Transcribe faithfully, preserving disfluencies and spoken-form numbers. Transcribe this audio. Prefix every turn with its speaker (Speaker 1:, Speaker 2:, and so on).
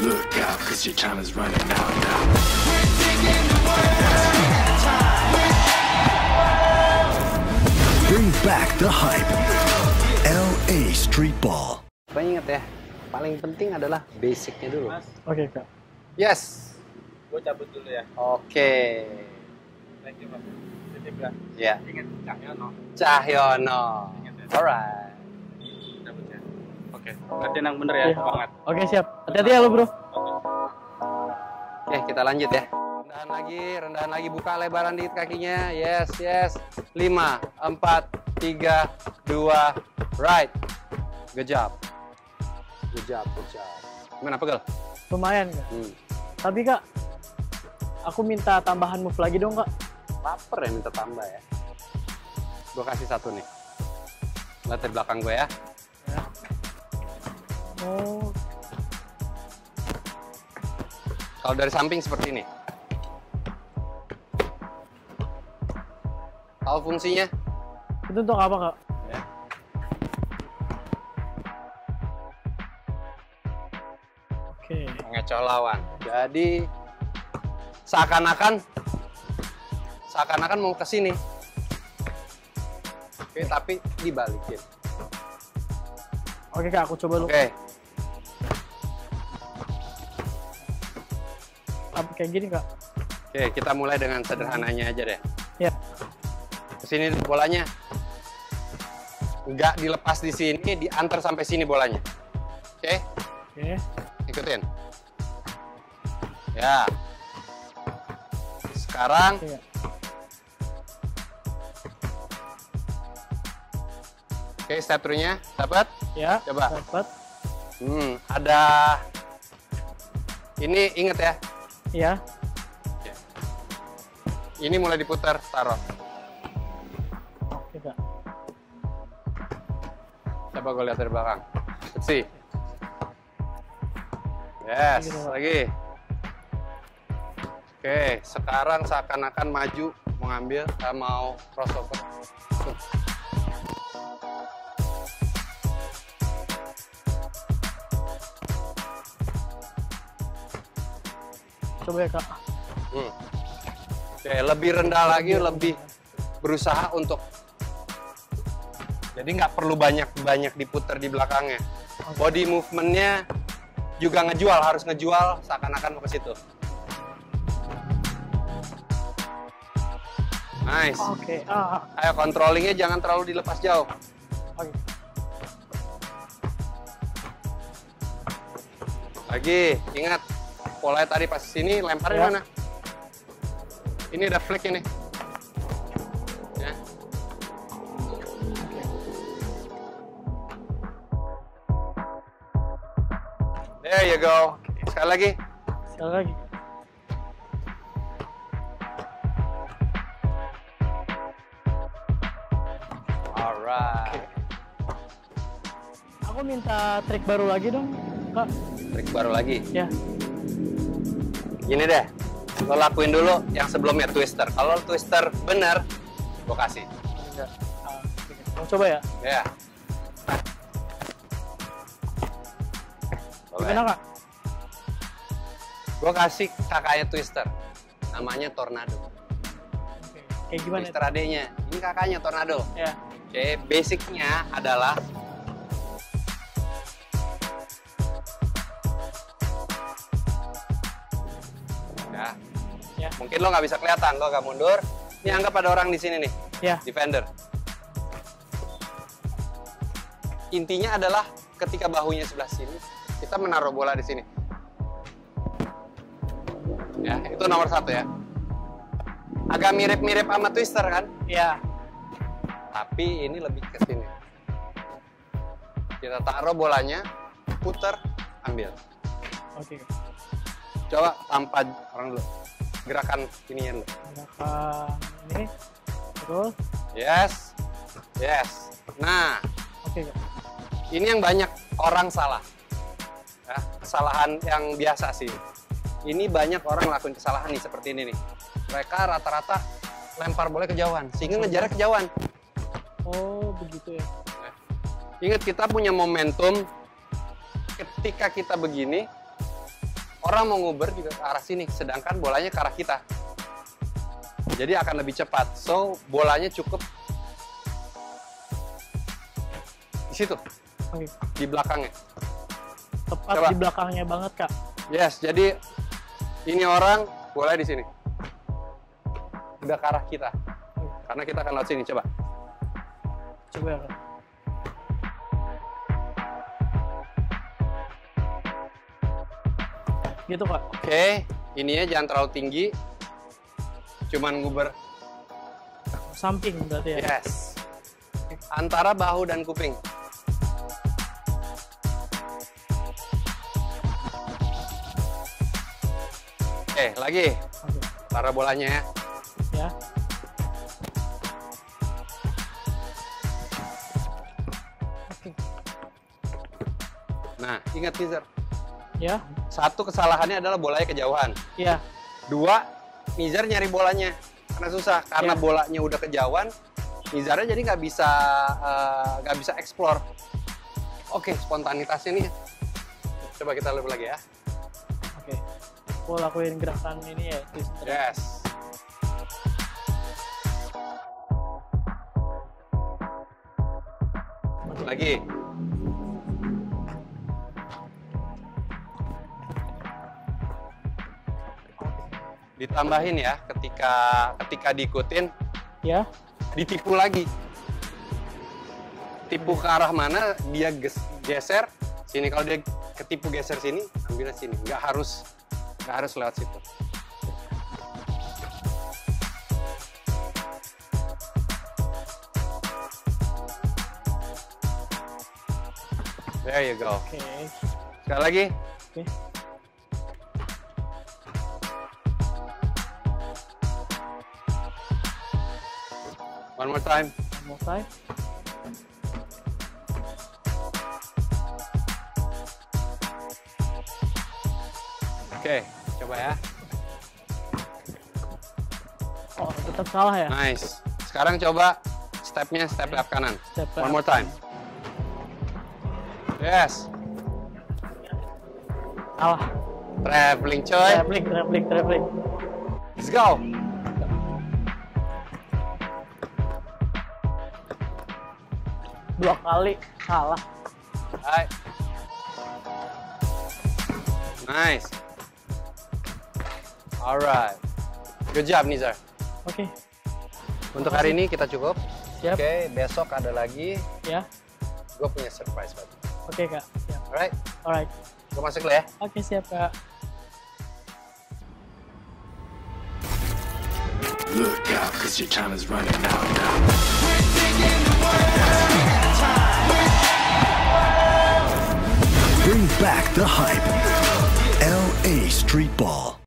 Speaker 1: Look out, cause your time is running out now.
Speaker 2: Bring back the hype. L A Street Ball.
Speaker 3: Pokoknya ingat ya, paling penting adalah basicnya dulu.
Speaker 4: Mas,
Speaker 5: Oke, Kak.
Speaker 3: Yes.
Speaker 4: gue cabut dulu ya.
Speaker 3: Oke.
Speaker 4: Thank you, Mas. Titip ya.
Speaker 3: Ya.
Speaker 4: Ingat Cahyono.
Speaker 3: Cahyono.
Speaker 4: Ingat ya.
Speaker 3: Alright.
Speaker 4: Cabut ya. Oke. Latihan yang bener ya,
Speaker 5: Iya.
Speaker 4: semangat.
Speaker 5: Oke, siap. Hati-hati ya lo, bro.
Speaker 3: Oke, kita lanjut ya. Rendahan lagi, rendahan lagi. Buka lebaran dikit kakinya. Yes, yes. Lima, empat, tiga, dua, right. Good job. Good job, good job. Gimana, pegel?
Speaker 5: Lumayan, Kak.
Speaker 3: Hmm.
Speaker 5: Tapi, Kak, aku minta tambahan move lagi dong, Kak.
Speaker 3: Laper ya minta tambah ya. Gue kasih satu nih. Lihat di belakang gue ya.
Speaker 5: Ya. Oh,
Speaker 3: Kalau dari samping seperti ini. Tahu fungsinya?
Speaker 5: itu untuk apa, Kak?
Speaker 3: Ya.
Speaker 5: Oke.
Speaker 3: Mengecoh lawan. Jadi seakan-akan seakan-akan mau ke sini. Oke, tapi dibalikin.
Speaker 5: Oke, Kak, aku coba dulu.
Speaker 3: Oke.
Speaker 5: Apa kayak gini, Kak?
Speaker 3: Oke, kita mulai dengan sederhananya aja deh.
Speaker 5: Ya.
Speaker 3: Kesini bolanya. Nggak dilepas di sini, diantar sampai sini bolanya. Oke,
Speaker 5: Oke.
Speaker 3: ikutin. Ya. Sekarang
Speaker 5: Oke, Kak.
Speaker 3: oke, step through-nya dapat?
Speaker 5: Ya.
Speaker 3: Coba.
Speaker 5: Dapat.
Speaker 3: Hmm, ada ini inget ya.
Speaker 5: Iya.
Speaker 3: Ini mulai diputar, taruh.
Speaker 5: Oke, Kak.
Speaker 3: Coba gue lihat dari belakang. Let's see. Yes,
Speaker 5: Gitu, Pak.
Speaker 3: lagi. Oke, sekarang seakan-akan maju mau ngambil, uh, mau crossover. Tuh.
Speaker 5: Coba ya, Kak.
Speaker 3: Hmm. Oke, lebih rendah lagi, lebih berusaha untuk. Jadi nggak perlu banyak-banyak diputar di belakangnya. Body movement-nya juga ngejual, harus ngejual seakan-akan mau ke situ. Nice.
Speaker 5: Oke. Ah, ah.
Speaker 3: Ayo controllingnya jangan terlalu dilepas jauh.
Speaker 5: Oke.
Speaker 3: Lagi, ingat polanya tadi pas sini lemparnya
Speaker 5: Ya.
Speaker 3: mana? Ini ada flick ini. Ya. There you go. Sekali lagi.
Speaker 5: Sekali lagi.
Speaker 3: Alright.
Speaker 5: Aku minta trik baru lagi dong, Kak.
Speaker 3: Trik baru lagi.
Speaker 5: Ya.
Speaker 3: Gini deh. Lo lakuin dulu yang sebelumnya twister. Kalau twister bener, gue kasih.
Speaker 5: Enggak. Ah, oke. Mau coba ya?
Speaker 3: Ya.
Speaker 5: Gimana, Kak?
Speaker 3: Gue kasih kakaknya twister. Namanya tornado.
Speaker 5: Oke. Kayak gimana?
Speaker 3: Twister adenya. Ini kakaknya tornado.
Speaker 5: Ya.
Speaker 3: Oke, basicnya adalah ya.
Speaker 5: Ya.
Speaker 3: Mungkin lo nggak bisa kelihatan, lo agak mundur. Ini anggap ada orang di sini nih,
Speaker 5: Ya.
Speaker 3: defender. Intinya adalah ketika bahunya sebelah sini, kita menaruh bola di sini. Ya, itu nomor satu ya. Agak mirip-mirip sama twister kan?
Speaker 5: Ya.
Speaker 3: Tapi ini lebih ke sini. Kita taruh bolanya, puter, ambil.
Speaker 5: Oke.
Speaker 3: Coba tanpa orang dulu. Gerakan ininya dulu.
Speaker 5: Gerakan ini. Betul.
Speaker 3: Yes. Yes. Nah,
Speaker 5: Oke, Kak.
Speaker 3: ini yang banyak orang salah. Ya, kesalahan yang biasa sih. Ini banyak orang lakuin kesalahan nih seperti ini nih. Mereka rata-rata lempar bola kejauhan, sehingga ngejarnya kejauhan.
Speaker 5: Oh, begitu ya.
Speaker 3: Ingat kita punya momentum ketika kita begini, orang mau nguber juga ke arah sini, sedangkan bolanya ke arah kita. Jadi akan lebih cepat. So, bolanya cukup di situ,
Speaker 5: Oke.
Speaker 3: di belakangnya.
Speaker 5: Tepat
Speaker 3: Coba.
Speaker 5: di belakangnya banget, Kak.
Speaker 3: Yes, jadi ini orang bolanya di sini. Udah ke arah kita. Karena kita akan lewat sini, coba.
Speaker 5: Coba ya, Kak. Gitu, Kak.
Speaker 3: Oke, ininya jangan terlalu tinggi. Cuman nguber.
Speaker 5: Samping berarti ya.
Speaker 3: Yes. Antara bahu dan kuping. Oke, lagi.
Speaker 5: Oke.
Speaker 3: Taruh bolanya ya.
Speaker 5: Ya. Oke.
Speaker 3: Nah, ingat teaser.
Speaker 5: Ya.
Speaker 3: Satu kesalahannya adalah bolanya kejauhan.
Speaker 5: Ya.
Speaker 3: Dua, Nizar nyari bolanya. Karena susah. Karena
Speaker 5: Ya.
Speaker 3: bolanya udah kejauhan, Nizarnya jadi nggak bisa eh, nggak bisa explore. Oke, spontanitasnya nih. Coba kita lihat lagi ya.
Speaker 5: Oke. Aku lakuin gerakan ini ya. twist.
Speaker 3: Yes. Lagi. Ditambahin ya, ketika ketika diikutin,
Speaker 5: Ya.
Speaker 3: ditipu lagi. Tipu ke arah mana, dia ges- geser sini. Kalau dia ketipu geser sini, ambilnya sini. Nggak harus nggak harus lewat situ. There you go.
Speaker 5: Oke.
Speaker 3: Sekali lagi.
Speaker 5: Oke.
Speaker 3: One more time.
Speaker 5: One more time.
Speaker 3: Oke, coba ya.
Speaker 5: Oh, tetap salah ya?
Speaker 3: Nice. Sekarang coba stepnya step left kanan.
Speaker 5: Step
Speaker 3: One
Speaker 5: left.
Speaker 3: more time. Yes.
Speaker 5: Salah.
Speaker 3: Traveling coy.
Speaker 5: Traveling, traveling, traveling.
Speaker 3: Let's go.
Speaker 5: Dua kali salah.
Speaker 3: Hai. Nice. Alright. Good job Nizar.
Speaker 5: Oke.
Speaker 3: Untuk hari ini kita cukup.
Speaker 5: Siap.
Speaker 3: Oke, besok ada lagi.
Speaker 5: Ya.
Speaker 3: Gue punya surprise buat lu.
Speaker 5: Oke, Kak. Siap.
Speaker 3: Alright.
Speaker 5: Alright.
Speaker 3: Gue masuk dulu ya.
Speaker 5: Oke, siap, Kak.
Speaker 1: Look out, cause your time is running out now.
Speaker 2: Bring back the hype. L A Street Ball.